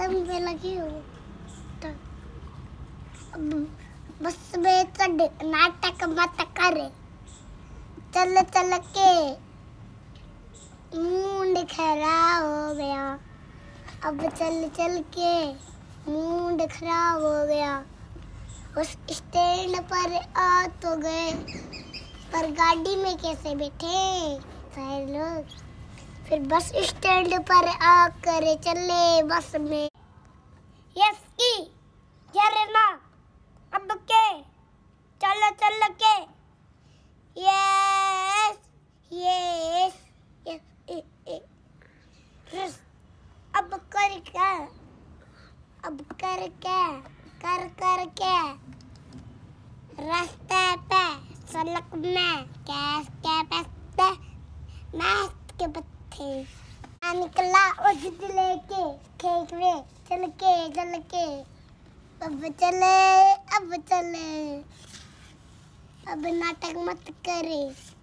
में लगी हो तो अब बस में चढ़ नाटक मत करे। चल चल के मूड खराब हो गया। अब चल चल के मूड खराब हो गया। उस स्टैंड पर आ तो गए, पर गाड़ी में कैसे बैठे सारे लोग। फिर बस स्टैंड पर आकर चले बस में। यस की यार ना अब के चलो चलो के यस यस यस अब कर क्या, अब कर क्या, कर क्या रास्ते पे सड़क में कैस के पत्ते नाश्त के पत्ते निकला और जिद लेके खेत में चल के अब चले अब नाटक मत करे।